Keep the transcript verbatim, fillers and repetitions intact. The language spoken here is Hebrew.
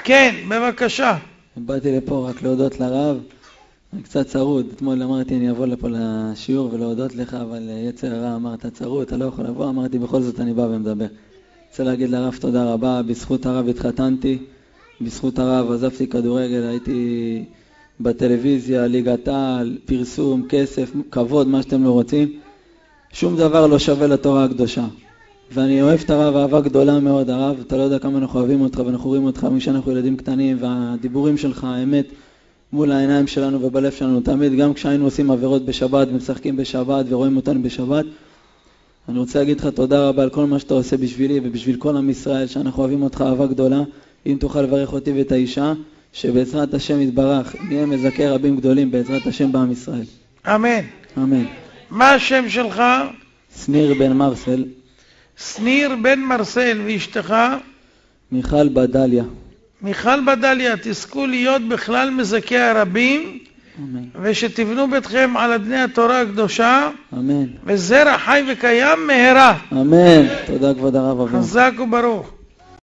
כן, בבקשה. באתי לפה רק להודות לרב. אני קצת צרוד. אתמול אמרתי אני אבוא לפה לשיעור ולהודות לך, אבל יצר הרע אמר, אתה צרוד, אתה לא יכול לבוא. אמרתי בכל זאת אני בא ומדבר. רוצה להגיד לרב תודה רבה. בזכות הרב התחתנתי. בזכות הרב עזבתי כדורגל, הייתי בטלוויזיה, ליגת העל, פרסום, כסף, כבוד, מה שאתם לא רוצים. שום דבר לא שווה לתורה הקדושה. ואני אוהב את הרב, אהבה גדולה מאוד, הרב, אתה לא יודע כמה אנחנו אוהבים אותך ואנחנו רואים אותך משאנחנו ילדים קטנים, והדיבורים שלך, האמת, מול העיניים שלנו ובלב שלנו, תמיד, גם כשהיינו עושים עבירות בשבת ומשחקים בשבת ורואים אותנו בשבת. אני רוצה להגיד לך תודה רבה על כל מה שאתה עושה בשבילי ובשביל כל עם ישראל, שאנחנו אוהבים אותך אהבה גדולה. אם תוכל לברך אותי ואת האישה, שבעזרת השם יתברך, נהיה מזכה רבים גדולים בעזרת השם בעם ישראל. אמן. אמן. מה השם שלך? שניר בן מרסל. שניר בן מרסל, ואשתך? מיכל בדליה. מיכל בדליה, תזכו להיות בכלל מזכי הרבים, אמן. ושתבנו ביתכם על אדני התורה הקדושה, אמן. וזרע חי וקיים מהרה. אמן. תודה כבוד הרב אברהם. חזק וברוך.